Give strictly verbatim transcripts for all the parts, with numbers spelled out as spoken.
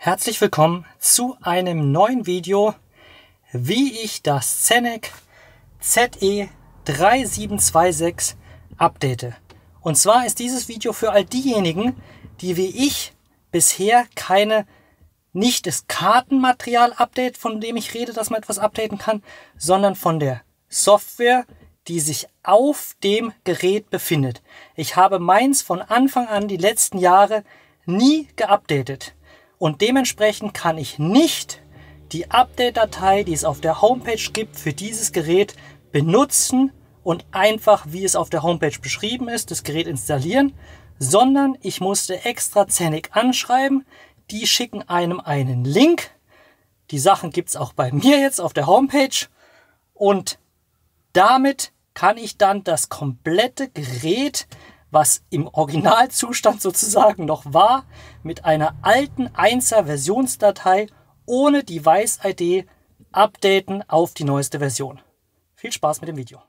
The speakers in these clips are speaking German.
Herzlich willkommen zu einem neuen Video, wie ich das Zenec Z E drei sieben zwei sechs update. Und zwar ist dieses Video für all diejenigen, die wie ich bisher keine, nicht das Kartenmaterial-Update, von dem ich rede, dass man etwas updaten kann, sondern von der Software, die sich auf dem Gerät befindet. Ich habe meins von Anfang an die letzten Jahre nie geupdatet. Und dementsprechend kann ich nicht die Update-Datei, die es auf der Homepage gibt, für dieses Gerät benutzen und einfach, wie es auf der Homepage beschrieben ist, das Gerät installieren, sondern ich musste extra Zenec anschreiben. Die schicken einem einen Link. Die Sachen gibt es auch bei mir jetzt auf der Homepage. Und damit kann ich dann das komplette Gerät, was im Originalzustand sozusagen noch war, mit einer alten einser Versionsdatei ohne Device-I D updaten auf die neueste Version. Viel Spaß mit dem Video.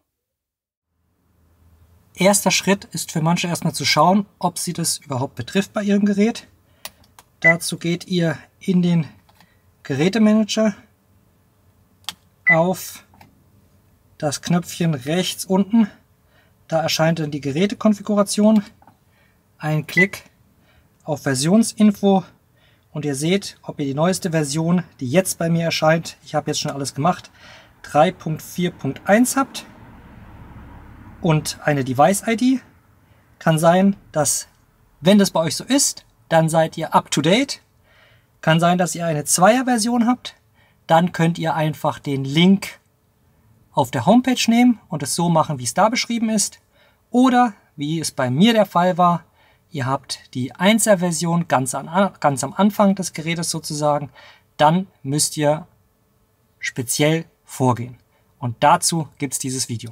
Erster Schritt ist für manche erstmal zu schauen, ob sie das überhaupt betrifft bei ihrem Gerät. Dazu geht ihr in den Gerätemanager auf das Knöpfchen rechts unten. Da erscheint dann die Gerätekonfiguration, ein Klick auf Versionsinfo und ihr seht, ob ihr die neueste Version, die jetzt bei mir erscheint, ich habe jetzt schon alles gemacht, drei Punkt vier Punkt eins habt und eine Device-I D. Kann sein, dass, wenn das bei euch so ist, dann seid ihr up to date. Kann sein, dass ihr eine Zweier-Version habt. Dann könnt ihr einfach den Link auf der Homepage nehmen und es so machen, wie es da beschrieben ist. Oder, wie es bei mir der Fall war, ihr habt die Einser-Version ganz, an, ganz am Anfang des Gerätes sozusagen. Dann müsst ihr speziell vorgehen. Und dazu gibt es dieses Video.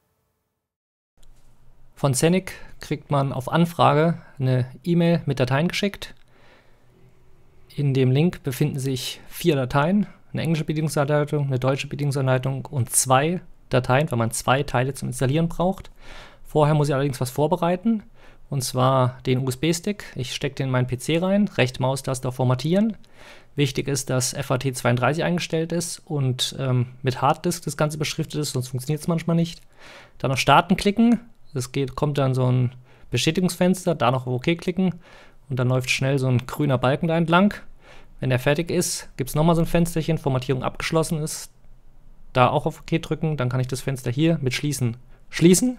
Von Zenec kriegt man auf Anfrage eine E-Mail mit Dateien geschickt. In dem Link befinden sich vier Dateien. Eine englische Bedienungsanleitung, eine deutsche Bedienungsanleitung und zwei Dateien, weil man zwei Teile zum Installieren braucht. Vorher muss ich allerdings was vorbereiten, und zwar den U S B-Stick. Ich stecke den in meinen P C rein, rechte Maustaste auf Formatieren. Wichtig ist, dass F A T zweiunddreißig eingestellt ist und ähm, mit Harddisk das Ganze beschriftet ist, sonst funktioniert es manchmal nicht. Dann auf Starten klicken, es geht, kommt dann so ein Bestätigungsfenster, da noch auf OK klicken und dann läuft schnell so ein grüner Balken da entlang. Wenn der fertig ist, gibt es nochmal so ein Fensterchen, Formatierung abgeschlossen ist. Da auch auf OK drücken, dann kann ich das Fenster hier mit Schließen schließen.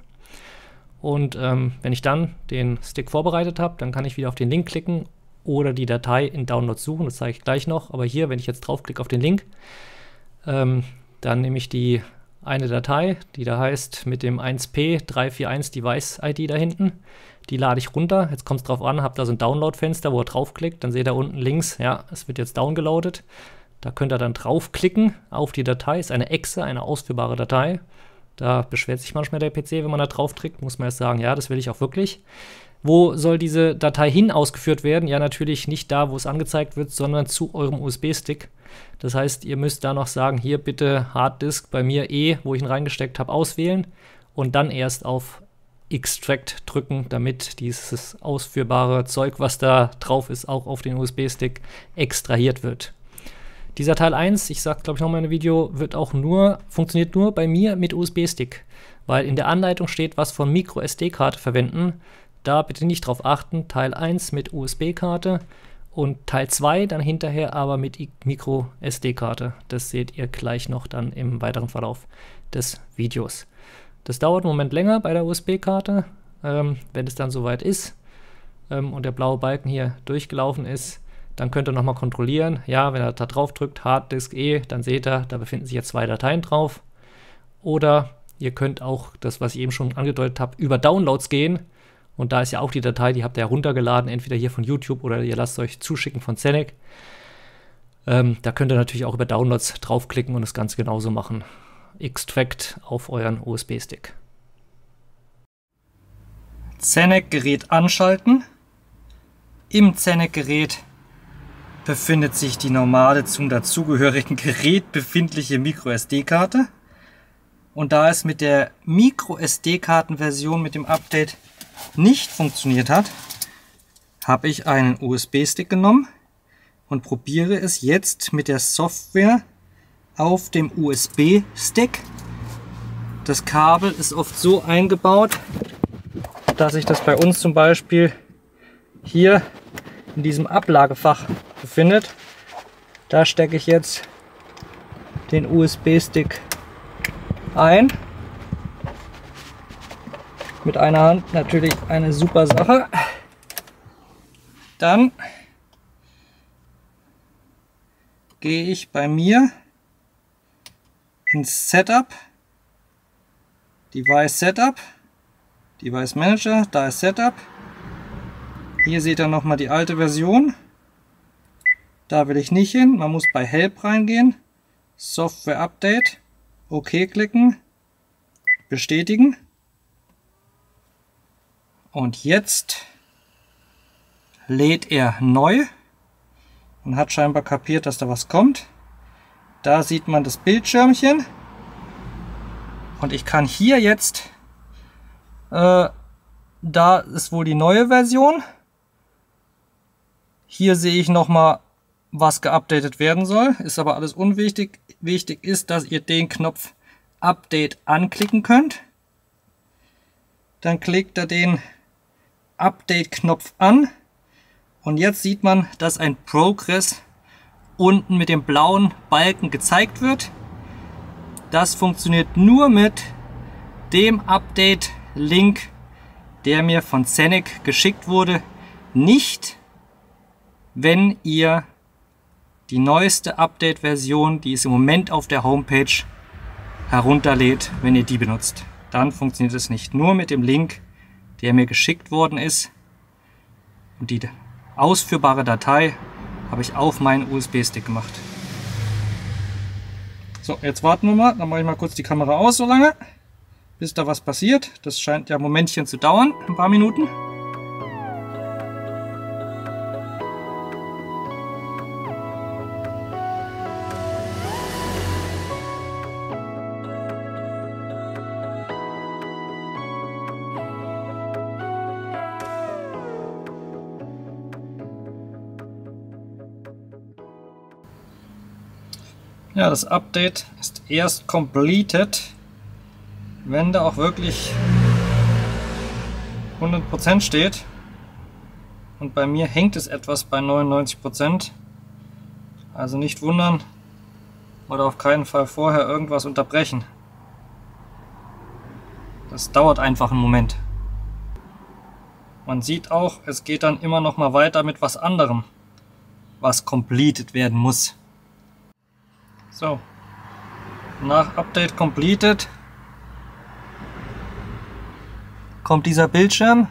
Und ähm, wenn ich dann den Stick vorbereitet habe, dann kann ich wieder auf den Link klicken oder die Datei in Download suchen. Das zeige ich gleich noch. Aber hier, wenn ich jetzt draufklicke auf den Link, ähm, dann nehme ich die eine Datei, die da heißt mit dem eins P drei vier eins Device-I D da hinten. Die lade ich runter. Jetzt kommt es drauf an, habt da so ein Download-Fenster, wo ihr draufklickt. Dann seht ihr unten links, ja, es wird jetzt downgeloadet. Da könnt ihr dann draufklicken auf die Datei. Ist eine Exe, eine ausführbare Datei. Da beschwert sich manchmal der P C, wenn man da draufklickt. Muss man erst sagen, ja, das will ich auch wirklich. Wo soll diese Datei hin ausgeführt werden? Ja, natürlich nicht da, wo es angezeigt wird, sondern zu eurem U S B-Stick. Das heißt, ihr müsst da noch sagen, hier bitte Harddisk bei mir E, wo ich ihn reingesteckt habe, auswählen und dann erst auf Extract drücken, damit dieses ausführbare Zeug, was da drauf ist, auch auf den U S B-Stick extrahiert wird. Dieser Teil eins, ich sage glaube ich nochmal in einem Video, wird auch nur, funktioniert nur bei mir mit U S B-Stick, weil in der Anleitung steht, was von Micro S D-Karte verwenden. Da bitte nicht drauf achten, Teil eins mit U S B-Karte und Teil zwei dann hinterher aber mit Micro S D-Karte. Das seht ihr gleich noch dann im weiteren Verlauf des Videos. Das dauert einen Moment länger bei der U S B-Karte, ähm, wenn es dann soweit ist ähm, und der blaue Balken hier durchgelaufen ist, dann könnt ihr nochmal kontrollieren. Ja, wenn ihr da drauf drückt, Harddisk E, dann seht ihr, da befinden sich jetzt zwei Dateien drauf. Oder ihr könnt auch das, was ich eben schon angedeutet habe, über Downloads gehen. Und da ist ja auch die Datei, die habt ihr heruntergeladen, entweder hier von YouTube oder ihr lasst euch zuschicken von Zenec. Ähm, da könnt ihr natürlich auch über Downloads draufklicken und das Ganze genauso machen. Extract auf euren U S B-Stick. Zenec-Gerät anschalten. Im Zenec-Gerät befindet sich die normale zum dazugehörigen Gerät befindliche Micro S D-Karte. Und da es mit der Micro S D-Karten-Version mit dem Update nicht funktioniert hat, habe ich einen U S B-Stick genommen, und probiere es jetzt mit der Software auf dem U S B-Stick. Das Kabel ist oft so eingebaut, dass sich das bei uns zum Beispiel hier in diesem Ablagefach befindet. Da stecke ich jetzt den U S B-Stick ein. Mit einer Hand natürlich eine super Sache. Dann gehe ich bei mir ins Setup, Device Setup, Device Manager, da ist Setup. Hier seht ihr nochmal die alte Version. Da will ich nicht hin, man muss bei Help reingehen, Software Update, OK klicken, bestätigen. Und jetzt lädt er neu und hat scheinbar kapiert, dass da was kommt. Da sieht man das Bildschirmchen und ich kann hier jetzt, äh, da ist wohl die neue Version. Hier sehe ich nochmal, was geupdatet werden soll, ist aber alles unwichtig. Wichtig ist, dass ihr den Knopf Update anklicken könnt. Dann klickt er den Update-Knopf an und jetzt sieht man, dass ein Progress unten mit dem blauen Balken gezeigt wird. Das funktioniert nur mit dem Update-Link, der mir von Zenec geschickt wurde, nicht wenn ihr die neueste Update-Version, die ist im Moment auf der Homepage, herunterlädt, wenn ihr die benutzt. Dann funktioniert es nicht. Nur mit dem Link, der mir geschickt worden ist. Und die ausführbare Datei habe ich auf meinen U S B-Stick gemacht. So, jetzt warten wir mal. Dann mache ich mal kurz die Kamera aus so lange, bis da was passiert. Das scheint ja ein Momentchen zu dauern, ein paar Minuten. Ja, das Update ist erst completed, wenn da auch wirklich hundert Prozent steht. Und bei mir hängt es etwas bei neunundneunzig Prozent. Also nicht wundern oder auf keinen Fall vorher irgendwas unterbrechen. Das dauert einfach einen Moment. Man sieht auch, es geht dann immer noch mal weiter mit was anderem, was completed werden muss. So, nach Update completed kommt dieser Bildschirm,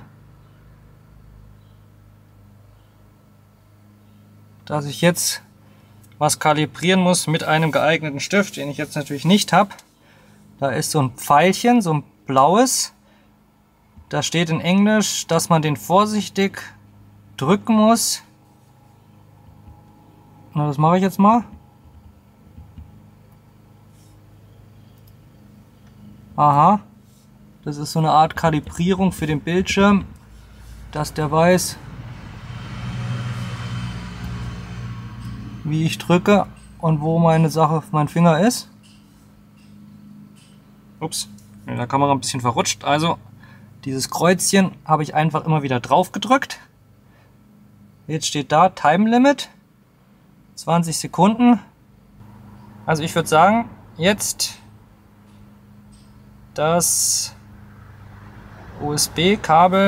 dass ich jetzt was kalibrieren muss mit einem geeigneten Stift, den ich jetzt natürlich nicht habe. Da ist so ein Pfeilchen, so ein blaues. Da steht in Englisch, dass man den vorsichtig drücken muss. Na, das mache ich jetzt mal. Aha, das ist so eine Art Kalibrierung für den Bildschirm, dass der weiß, wie ich drücke und wo meine Sache, mein Finger ist. Ups, in der Kamera ein bisschen verrutscht. Also dieses Kreuzchen habe ich einfach immer wieder drauf gedrückt. Jetzt steht da Time Limit, zwanzig Sekunden. Also ich würde sagen, jetzt das U S B-Kabel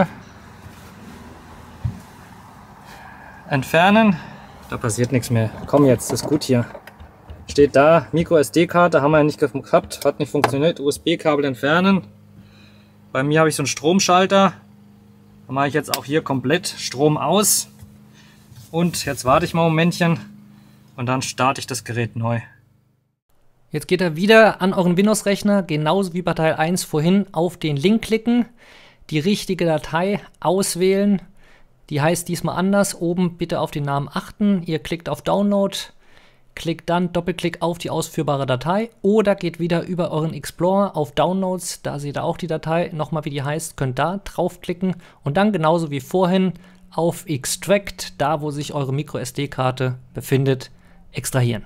entfernen. Da passiert nichts mehr. Komm jetzt, das ist gut hier. Steht da, Micro S D-Karte haben wir ja nicht gehabt, hat nicht funktioniert. U S B-Kabel entfernen. Bei mir habe ich so einen Stromschalter. Da mache ich jetzt auch hier komplett Strom aus. Und jetzt warte ich mal ein Momentchen und dann starte ich das Gerät neu. Jetzt geht er wieder an euren Windows-Rechner, genauso wie bei Teil eins vorhin, auf den Link klicken, die richtige Datei auswählen. Die heißt diesmal anders. Oben bitte auf den Namen achten. Ihr klickt auf Download, klickt dann Doppelklick auf die ausführbare Datei oder geht wieder über euren Explorer auf Downloads. Da seht ihr auch die Datei, nochmal wie die heißt, könnt da draufklicken und dann genauso wie vorhin auf Extract, da wo sich eure MicroSD-Karte befindet, extrahieren.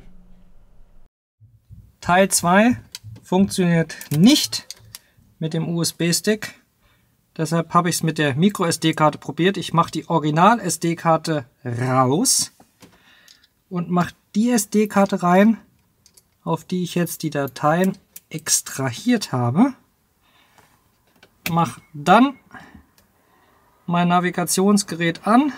Teil zwei funktioniert nicht mit dem U S B-Stick. Deshalb habe ich es mit der MicroSD-Karte probiert. Ich mache die Original-S D-Karte raus und mache die S D-Karte rein, auf die ich jetzt die Dateien extrahiert habe. Mache dann mein Navigationsgerät an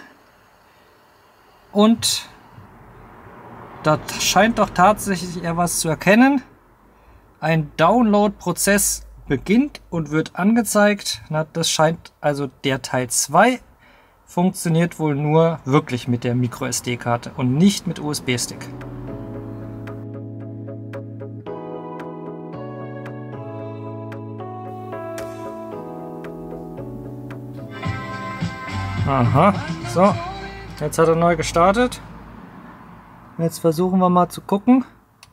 und da scheint doch tatsächlich eher was zu erkennen. Ein Download-Prozess beginnt und wird angezeigt. Na, das scheint also der Teil zwei funktioniert wohl nur wirklich mit der MicroSD-Karte und nicht mit U S B-Stick. Aha, so, jetzt hat er neu gestartet. Jetzt versuchen wir mal zu gucken,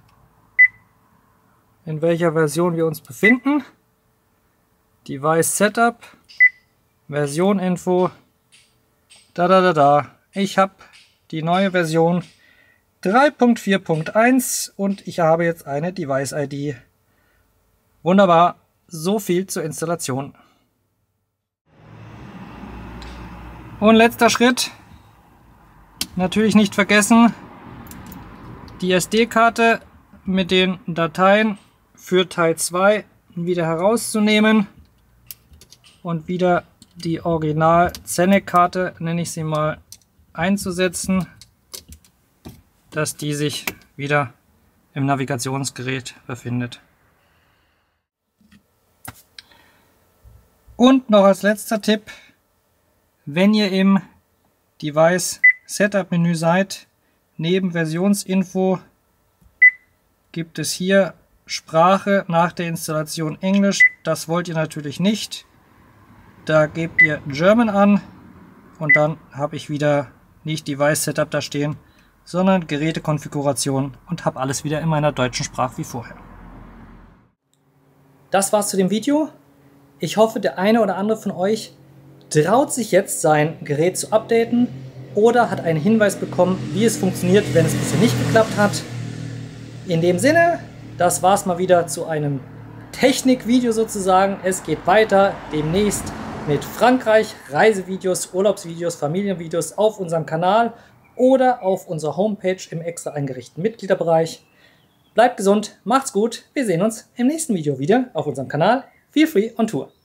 in welcher Version wir uns befinden. Device Setup, Version Info, da da da da. Ich habe die neue Version drei Punkt vier Punkt eins und ich habe jetzt eine Device I D. Wunderbar, so viel zur Installation. Und letzter Schritt, natürlich nicht vergessen, die S D-Karte mit den Dateien für Teil zwei wieder herauszunehmen und wieder die Original Zenec-Karte, nenne ich sie mal, einzusetzen, dass die sich wieder im Navigationsgerät befindet. Und noch als letzter Tipp, wenn ihr im Device Setup Menü seid, neben Versionsinfo gibt es hier Sprache nach der Installation Englisch. Das wollt ihr natürlich nicht. Da gebt ihr German an und dann habe ich wieder nicht Device Setup da stehen, sondern Gerätekonfiguration und habe alles wieder in meiner deutschen Sprache wie vorher. Das war's zu dem Video. Ich hoffe, der eine oder andere von euch traut sich jetzt, sein Gerät zu updaten oder hat einen Hinweis bekommen, wie es funktioniert, wenn es bisher nicht geklappt hat. In dem Sinne, das war's mal wieder zu einem Technikvideo sozusagen. Es geht weiter demnächst mit Frankreich, Reisevideos, Urlaubsvideos, Familienvideos auf unserem Kanal oder auf unserer Homepage im extra eingerichteten Mitgliederbereich. Bleibt gesund, macht's gut, wir sehen uns im nächsten Video wieder auf unserem Kanal. Feel free on Tour.